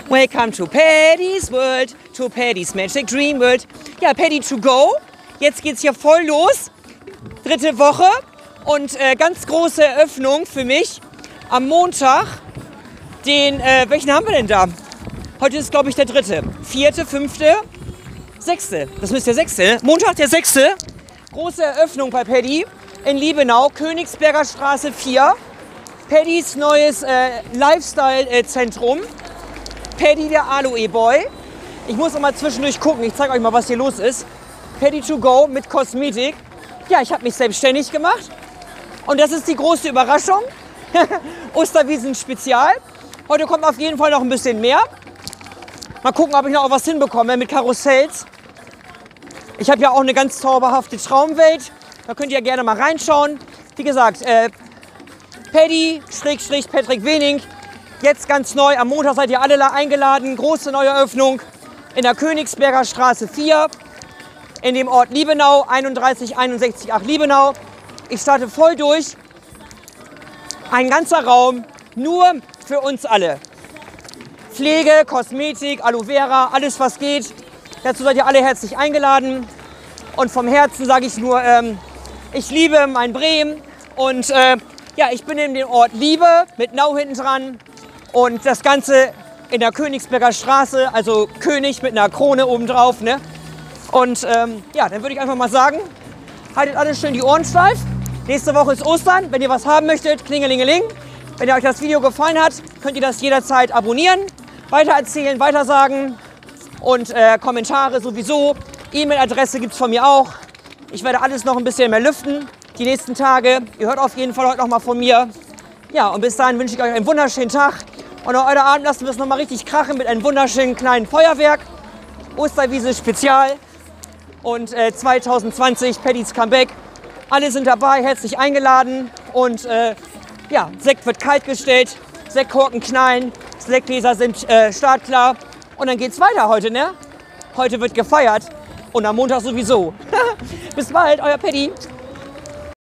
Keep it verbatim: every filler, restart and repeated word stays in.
Welcome to Paddy's World, to Paddy's Magic Dream World. Ja, Paddy to go. Jetzt geht's hier voll los. Dritte Woche und äh, ganz große Eröffnung für mich am Montag. Den, äh, welchen haben wir denn da? Heute ist, glaube ich, der dritte. Vierte, fünfte, sechste. Das müsste der sechste. Montag der sechste. Große Eröffnung bei Paddy in Liebenau, Königsberger Straße vier. Paddys neues äh, Lifestyle-Zentrum. Paddy der Aloe-Boy. Ich muss auch mal zwischendurch gucken. Ich zeige euch mal, was hier los ist. Paddy to go mit Kosmetik. Ja, ich habe mich selbstständig gemacht. Und das ist die große Überraschung. Osterwiesen-Spezial. Heute kommt auf jeden Fall noch ein bisschen mehr. Mal gucken, ob ich noch was hinbekomme mit Karussells. Ich habe ja auch eine ganz zauberhafte Traumwelt. Da könnt ihr ja gerne mal reinschauen. Wie gesagt, äh, Paddy-Patrick Wening. Jetzt ganz neu. Am Montag seid ihr alle eingeladen. Große neue Eröffnung in der Königsberger Straße vier. In dem Ort Liebenau, einunddreißig einundsechzig acht Liebenau. Ich starte voll durch. Ein ganzer Raum nur für uns alle. Pflege, Kosmetik, Aloe Vera, alles was geht. Dazu seid ihr alle herzlich eingeladen. Und vom Herzen sage ich nur, ähm, ich liebe mein Bremen. Und äh, ja, ich bin in dem Ort Liebe mit Nau hinten dran. Und das Ganze in der Königsberger Straße, also König mit einer Krone obendrauf. Ne? Und ähm, ja, dann würde ich einfach mal sagen, haltet alles schön die Ohren steif. Nächste Woche ist Ostern. Wenn ihr was haben möchtet, klingelingeling. Wenn ihr euch das Video gefallen hat, könnt ihr das jederzeit abonnieren, weitererzählen, weitersagen und äh, Kommentare sowieso. E-Mail-Adresse gibt es von mir auch. Ich werde alles noch ein bisschen mehr lüften die nächsten Tage. Ihr hört auf jeden Fall heute noch mal von mir. Ja, und bis dahin wünsche ich euch einen wunderschönen Tag. Und heute Abend lassen wir es noch mal richtig krachen mit einem wunderschönen kleinen Feuerwerk. Osterwiese Spezial und äh, zwanzig zwanzig Paddy's Comeback. Alle sind dabei, herzlich eingeladen und äh, ja, Sekt wird kalt gestellt, Sektkorken knallen, Sektgläser sind äh, startklar und dann geht's weiter heute, ne? Heute wird gefeiert und am Montag sowieso. Bis bald, euer Paddy.